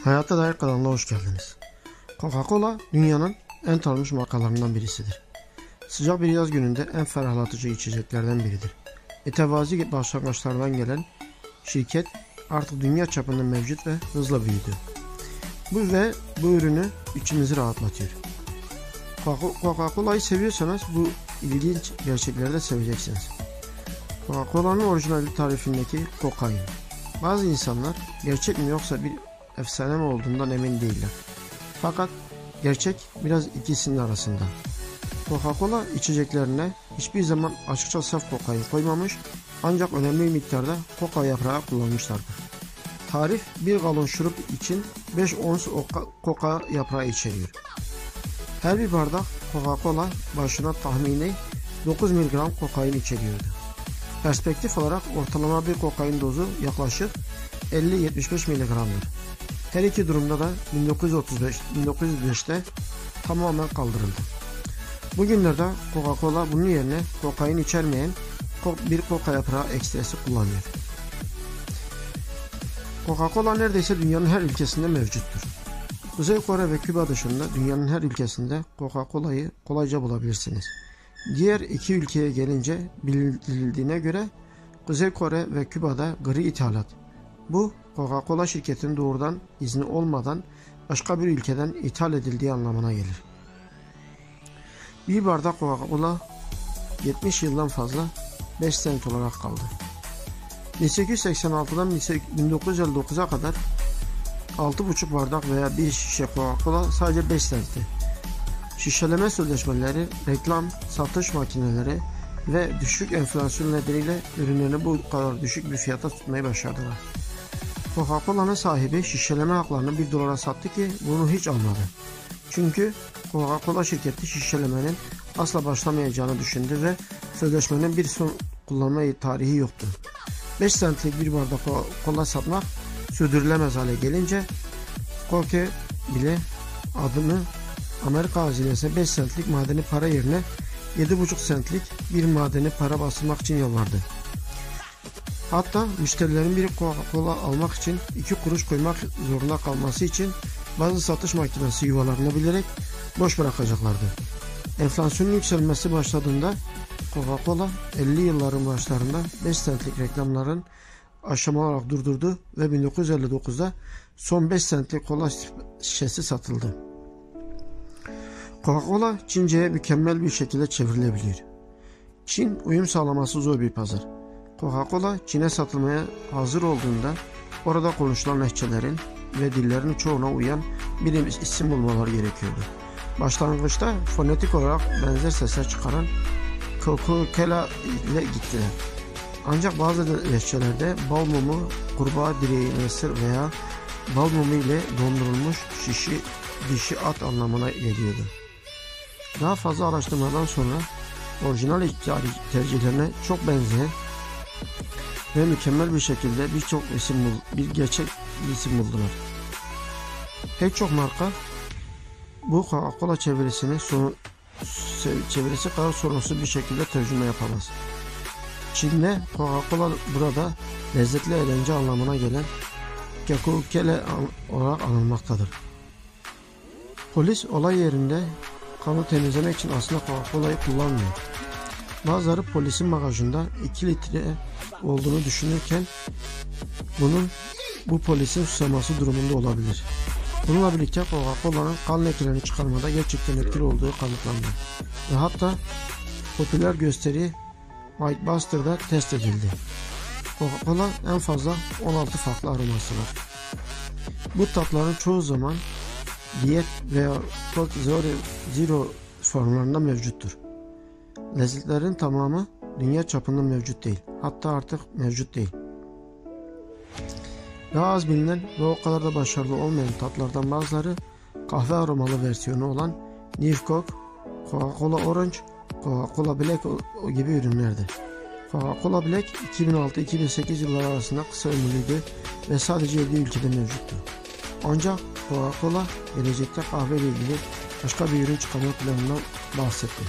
Hayata Dair kanalına hoş geldiniz. Coca-Cola dünyanın en tanınmış markalarından birisidir. Sıcak bir yaz gününde en ferahlatıcı içeceklerden biridir. Mütevazi başlangıçlardan gelen şirket artık dünya çapında mevcut ve hızla büyüdü. Bu ürünü içimizi rahatlatıyor. Coca-Cola'yı seviyorsanız bu ilginç gerçekleri de seveceksiniz. Coca-Cola'nın orijinal tarifindeki kokain. Bazı insanlar gerçek mi yoksa bir efsane mi olduğundan emin değiller. Fakat gerçek biraz ikisinin arasında. Coca-Cola içeceklerine hiçbir zaman açıkça saf kokain koymamış, ancak önemli miktarda koka yaprağı kullanmışlardır. Tarif 1 galon şurup için 5 ons koka yaprağı içeriyor. Her bir bardak Coca-Cola başına tahmini 9 mg kokain içeriyordu. Perspektif olarak ortalama bir kokain dozu yaklaşık 50-75 mg'dır. Her iki durumda da 1935'te tamamen kaldırıldı. Bugünlerde Coca-Cola bunun yerine kokain içermeyen bir koka yaprağı ekstresi kullanıyor. Coca-Cola neredeyse dünyanın her ülkesinde mevcuttur. Kuzey Kore ve Küba dışında dünyanın her ülkesinde Coca-Cola'yı kolayca bulabilirsiniz. Diğer iki ülkeye gelince bildirildiğine göre Kuzey Kore ve Küba'da gri ithalat. Bu Coca-Cola şirketinin doğrudan izni olmadan başka bir ülkeden ithal edildiği anlamına gelir. Bir bardak Coca-Cola 70 yıldan fazla 5 sent olarak kaldı. 1886'dan 1959'a kadar 6,5 bardak veya bir şişe Coca-Cola sadece 5 sentti. Şişeleme sözleşmeleri, reklam, satış makineleri ve düşük enflasyon nedeniyle ürünlerini bu kadar düşük bir fiyata tutmayı başardılar. Coca-Cola'nın sahibi şişeleme haklarını $1 sattı ki bunu hiç almadı. Çünkü Coca-Cola şirketi şişelemenin asla başlamayacağını düşündü ve sözleşmenin bir son kullanma tarihi yoktu. 5 centlik bir bardak Coca-Cola satmak sürdürülemez hale gelince Coke bile adını Amerika hazinesine 5 centlik madeni para yerine 7,5 centlik bir madeni para bastırmak için yalvardı. Hatta müşterilerin bir Coca-Cola almak için 2 kuruş koymak zorunda kalması için bazı satış makinesi yuvalarını bilerek boş bırakacaklardı. Enflasyonun yükselmesi başladığında Coca-Cola 50 yılların başlarında 5 centlik reklamların aşamalı olarak durdurdu ve 1959'da son 5 centlik kola şişesi satıldı. Coca-Cola Çince'ye mükemmel bir şekilde çevrilebiliyor. Çin uyum sağlaması zor bir pazar. Coca-Cola Çin'e satılmaya hazır olduğunda orada konuşulan lehçelerin ve dillerin çoğuna uyan bir isim bulmaları gerekiyordu. Başlangıçta fonetik olarak benzer sesler çıkaran Coca-Cola ile gittiler. Ancak bazı lehçelerde bal mumu, kurbağa direği, mısır veya bal mumu ile dondurulmuş dişi at anlamına geliyordu. Daha fazla araştırmadan sonra orijinal tercihlerine çok benzeyen ve mükemmel bir şekilde bir gerçek isim buldular. Pek çok marka bu Coca-Cola çevirisi kadar sorunsuz bir şekilde tercüme yapamaz. Çin'de Coca-Cola burada lezzetli eğlence anlamına gelen Coca-Cola olarak anılmaktadır. Polis olay yerinde kanı temizlemek için aslında Coca-Cola'yı kullanmıyor. Bazıları polisin bagajında 2 litre olduğunu düşünürken bu polisin susaması durumunda olabilir. Bununla birlikte Coca-Cola'nın kan lekelerini çıkarmada gerçekten etkili olduğu kanıtlandı. Ve hatta popüler gösteri White Buster'da test edildi. Coca-Cola en fazla 16 farklı aroması var. Bu tatların çoğu zaman diyet veya Coke Zero formlarında mevcuttur. Lezzetlerin tamamı dünya çapında mevcut değil. Hatta artık mevcut değil. Daha az bilinen ve o kadar da başarılı olmayan tatlardan bazıları kahve aromalı versiyonu olan New Coke, Coca-Cola Orange, Coca-Cola Black gibi ürünlerdir. Coca-Cola Black 2006-2008 yılları arasında kısa ömürlüydü ve sadece 7 ülkede mevcuttu. Ancak Coca-Cola gelecekte kahve ile ilgili başka bir ürün çıkarma planından bahsetti.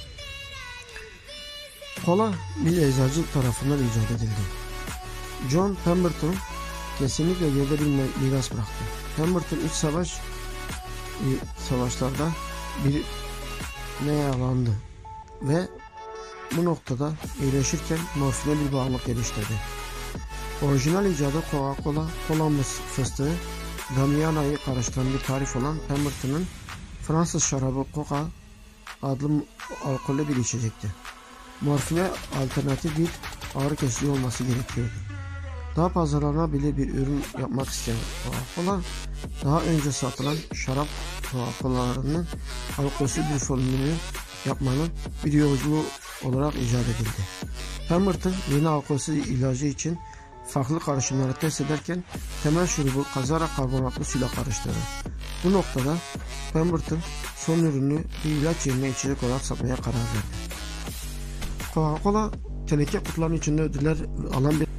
Kola bir eczacı tarafından icat edildi. John Pemberton kesinlikle geride bir miras bıraktı. Pemberton iç savaşlarda bir yaralandı ve bu noktada iyileşirken morfine bir bağımlılık geliştirdi. Orijinal icadı Coca-Cola, Columbus fıstığı, Damiana'yı karıştıran bir tarif olan Pemberton'ın Fransız şarabı Coca adlı alkollü bir içecekti. Morfine alternatif bir ağrı kesici olması gerekiyordu. Daha pazarlanabilir bir ürün yapmak isteyen Coca-Cola, daha önce satılan şarap Coca-Cola'larının alkolsüz bir formülünü yapmanın bir yolculuğu olarak icat edildi. Pemberton yeni alkolsüz ilacı için farklı karışımları test ederken temel şurubu kazara karbonatlı suyla karıştırdı. Bu noktada Pemberton son ürünü bir ilaç yerine içecek olarak satmaya karar verdi. Coca-Cola teneke kutuların içinde ödüller alan bir